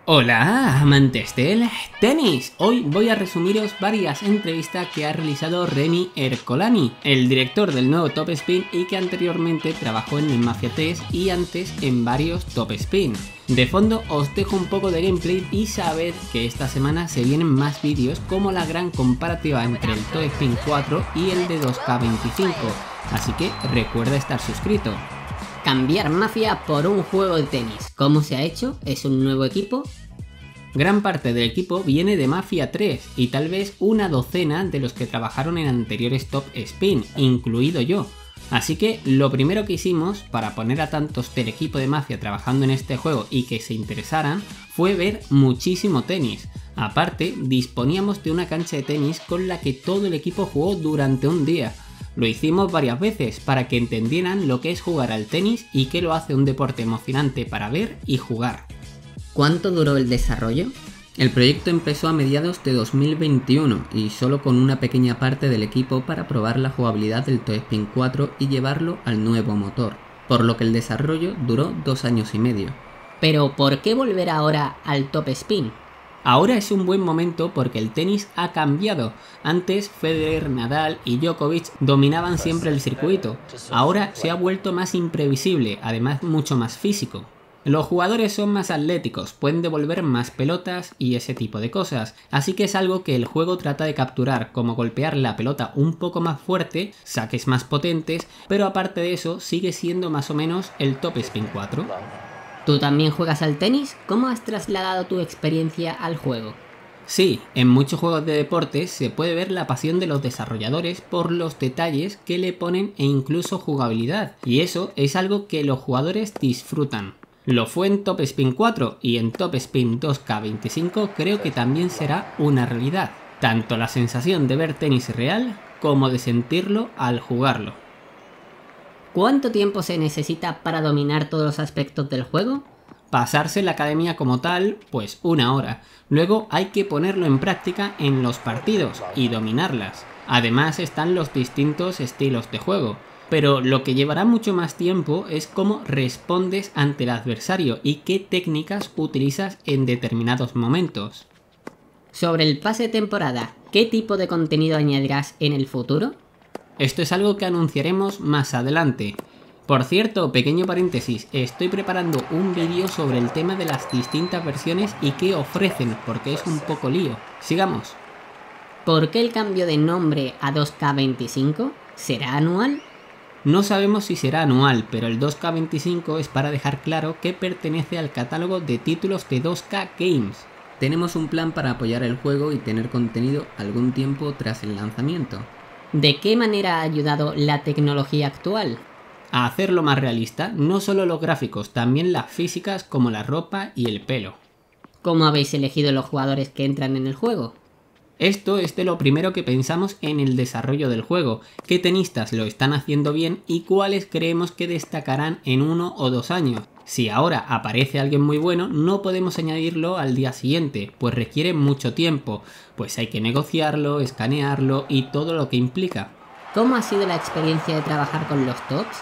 Hola amantes del tenis, hoy voy a resumiros varias entrevistas que ha realizado Remy Ercolani, el director del nuevo Top Spin y que anteriormente trabajó en el Mafia 3 y antes en varios Top Spin. De fondo os dejo un poco de gameplay y sabed que esta semana se vienen más vídeos como la gran comparativa entre el Top Spin 4 y el de 2K25, así que recuerda estar suscrito. Cambiar Mafia por un juego de tenis. ¿Cómo se ha hecho? ¿Es un nuevo equipo? Gran parte del equipo viene de Mafia 3 y tal vez una docena de los que trabajaron en anteriores Top Spin, incluido yo. Así que lo primero que hicimos para poner a tantos del equipo de Mafia trabajando en este juego y que se interesaran fue ver muchísimo tenis. Aparte, disponíamos de una cancha de tenis con la que todo el equipo jugó durante un día. Lo hicimos varias veces para que entendieran lo que es jugar al tenis y que lo hace un deporte emocionante para ver y jugar. ¿Cuánto duró el desarrollo? El proyecto empezó a mediados de 2021 y solo con una pequeña parte del equipo para probar la jugabilidad del Top Spin 4 y llevarlo al nuevo motor, por lo que el desarrollo duró 2 años y medio. Pero ¿por qué volver ahora al Top Spin? Ahora es un buen momento porque el tenis ha cambiado. Antes Federer, Nadal y Djokovic dominaban siempre el circuito. Ahora se ha vuelto más imprevisible, además mucho más físico. Los jugadores son más atléticos, pueden devolver más pelotas y ese tipo de cosas, así que es algo que el juego trata de capturar, como golpear la pelota un poco más fuerte, saques más potentes, pero aparte de eso sigue siendo más o menos el Top Spin 4. ¿Tú también juegas al tenis? ¿Cómo has trasladado tu experiencia al juego? Sí, en muchos juegos de deportes se puede ver la pasión de los desarrolladores por los detalles que le ponen e incluso jugabilidad, y eso es algo que los jugadores disfrutan. Lo fue en Top Spin 4 y en Top Spin 2K25 creo que también será una realidad, tanto la sensación de ver tenis real como de sentirlo al jugarlo. ¿Cuánto tiempo se necesita para dominar todos los aspectos del juego? Pasarse la academia como tal, pues 1 hora. Luego hay que ponerlo en práctica en los partidos y dominarlas. Además están los distintos estilos de juego. Pero lo que llevará mucho más tiempo es cómo respondes ante el adversario y qué técnicas utilizas en determinados momentos. Sobre el pase de temporada, ¿qué tipo de contenido añadirás en el futuro? Esto es algo que anunciaremos más adelante. Por cierto, pequeño paréntesis, estoy preparando un vídeo sobre el tema de las distintas versiones y qué ofrecen, porque es un poco lío. Sigamos. ¿Por qué el cambio de nombre a 2K25? ¿Será anual? No sabemos si será anual, pero el 2K25 es para dejar claro que pertenece al catálogo de títulos de 2K Games. Tenemos un plan para apoyar el juego y tener contenido algún tiempo tras el lanzamiento. ¿De qué manera ha ayudado la tecnología actual? A hacerlo más realista, no solo los gráficos, también las físicas como la ropa y el pelo. ¿Cómo habéis elegido los jugadores que entran en el juego? Esto es de lo primero que pensamos en el desarrollo del juego, qué tenistas lo están haciendo bien y cuáles creemos que destacarán en 1 o 2 años. Si ahora aparece alguien muy bueno, no podemos añadirlo al día siguiente, pues requiere mucho tiempo, pues hay que negociarlo, escanearlo y todo lo que implica. ¿Cómo ha sido la experiencia de trabajar con los tops?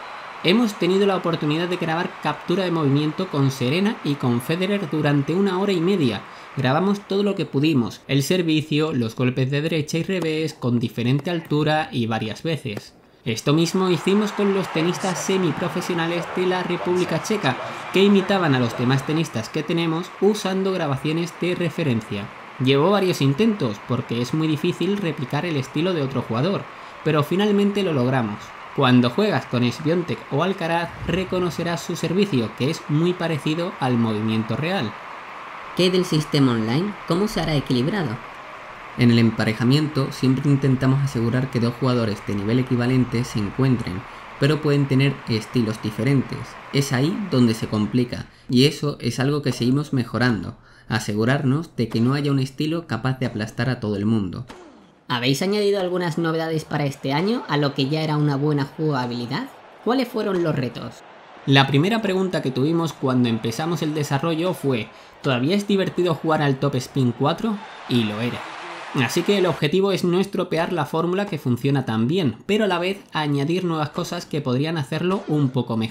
Hemos tenido la oportunidad de grabar captura de movimiento con Serena y con Federer durante 1 hora y media. Grabamos todo lo que pudimos, el servicio, los golpes de derecha y revés con diferente altura y varias veces. Esto mismo hicimos con los tenistas semiprofesionales de la República Checa, que imitaban a los demás tenistas que tenemos usando grabaciones de referencia. Llevó varios intentos porque es muy difícil replicar el estilo de otro jugador, pero finalmente lo logramos. Cuando juegas con Swiatek o Alcaraz reconocerás su servicio, que es muy parecido al movimiento real. ¿Qué del sistema online? ¿Cómo se hará equilibrado? En el emparejamiento siempre intentamos asegurar que 2 jugadores de nivel equivalente se encuentren, pero pueden tener estilos diferentes. Es ahí donde se complica, y eso es algo que seguimos mejorando, asegurarnos de que no haya un estilo capaz de aplastar a todo el mundo. ¿Habéis añadido algunas novedades para este año a lo que ya era una buena jugabilidad? ¿Cuáles fueron los retos? La primera pregunta que tuvimos cuando empezamos el desarrollo fue: ¿todavía es divertido jugar al Top Spin 4? Y lo era. Así que el objetivo es no estropear la fórmula que funciona tan bien, pero a la vez añadir nuevas cosas que podrían hacerlo un poco mejor.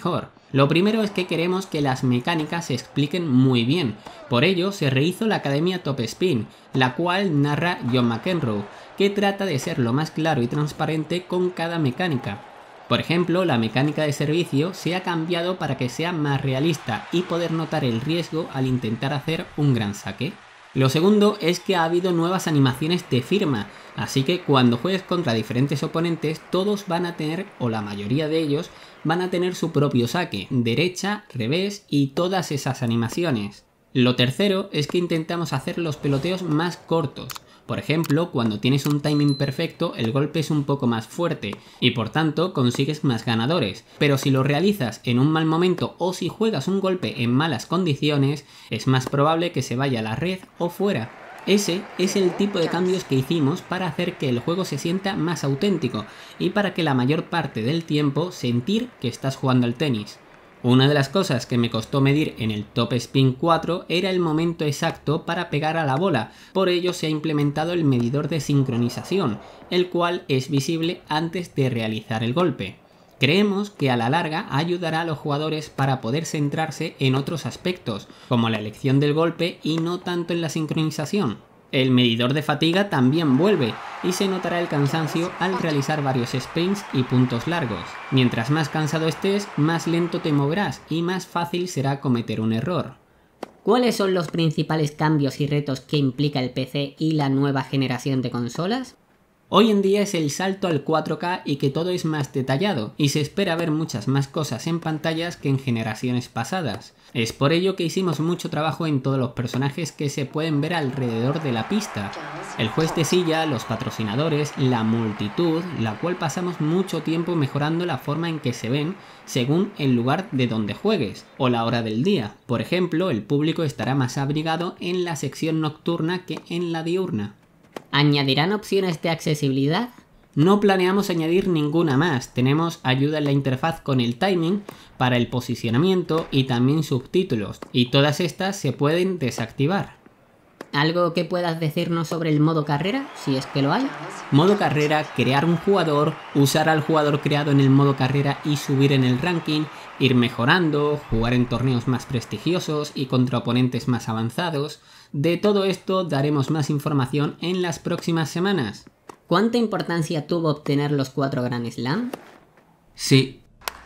Lo primero es que queremos que las mecánicas se expliquen muy bien, por ello se rehizo la Academia Top Spin, la cual narra John McEnroe, que trata de ser lo más claro y transparente con cada mecánica. Por ejemplo, la mecánica de servicio se ha cambiado para que sea más realista y poder notar el riesgo al intentar hacer un gran saque. Lo segundo es que ha habido nuevas animaciones de firma, así que cuando juegues contra diferentes oponentes todos van a tener, o la mayoría de ellos, van a tener su propio saque, derecha, revés y todas esas animaciones. Lo tercero es que intentamos hacer los peloteos más cortos. Por ejemplo, cuando tienes un timing perfecto, el golpe es un poco más fuerte y por tanto consigues más ganadores, pero si lo realizas en un mal momento o si juegas un golpe en malas condiciones, es más probable que se vaya a la red o fuera. Ese es el tipo de cambios que hicimos para hacer que el juego se sienta más auténtico y para que la mayor parte del tiempo sentir que estás jugando al tenis. Una de las cosas que me costó medir en el Top Spin 4 era el momento exacto para pegar a la bola, por ello se ha implementado el medidor de sincronización, el cual es visible antes de realizar el golpe. Creemos que a la larga ayudará a los jugadores para poder centrarse en otros aspectos, como la elección del golpe y no tanto en la sincronización. El medidor de fatiga también vuelve y se notará el cansancio al realizar varios sprints y puntos largos. Mientras más cansado estés, más lento te moverás y más fácil será cometer un error. ¿Cuáles son los principales cambios y retos que implica el PC y la nueva generación de consolas? Hoy en día es el salto al 4K y que todo es más detallado, y se espera ver muchas más cosas en pantallas que en generaciones pasadas. Es por ello que hicimos mucho trabajo en todos los personajes que se pueden ver alrededor de la pista. El juez de silla, los patrocinadores, la multitud, la cual pasamos mucho tiempo mejorando la forma en que se ven según el lugar de donde juegues, o la hora del día. Por ejemplo, el público estará más abrigado en la sección nocturna que en la diurna. ¿Añadirán opciones de accesibilidad? No planeamos añadir ninguna más, tenemos ayuda en la interfaz con el timing para el posicionamiento y también subtítulos, y todas estas se pueden desactivar. ¿Algo que puedas decirnos sobre el modo carrera, si es que lo hay? Modo carrera, crear un jugador, usar al jugador creado en el modo carrera y subir en el ranking, ir mejorando, jugar en torneos más prestigiosos y contra oponentes más avanzados. De todo esto daremos más información en las próximas semanas. ¿Cuánta importancia tuvo obtener los 4 Grand Slam? Sí.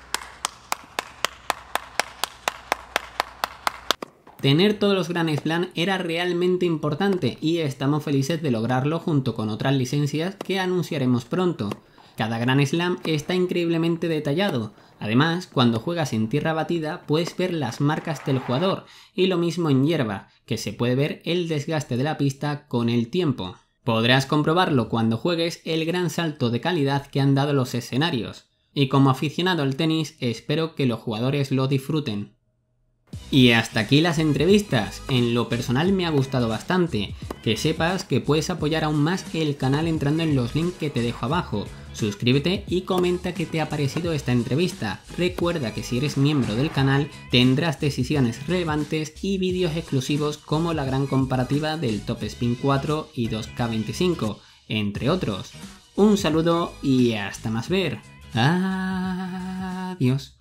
Tener todos los Grand Slam era realmente importante y estamos felices de lograrlo junto con otras licencias que anunciaremos pronto. Cada Grand Slam está increíblemente detallado. Además, cuando juegas en tierra batida puedes ver las marcas del jugador y lo mismo en hierba, que se puede ver el desgaste de la pista con el tiempo. Podrás comprobarlo cuando juegues el gran salto de calidad que han dado los escenarios. Y como aficionado al tenis, espero que los jugadores lo disfruten. Y hasta aquí las entrevistas. En lo personal me ha gustado bastante. Que sepas que puedes apoyar aún más el canal entrando en los links que te dejo abajo. Suscríbete y comenta qué te ha parecido esta entrevista. Recuerda que si eres miembro del canal tendrás decisiones relevantes y vídeos exclusivos como la gran comparativa del Top Spin 4 y 2K25, entre otros. Un saludo y hasta más ver. Adiós.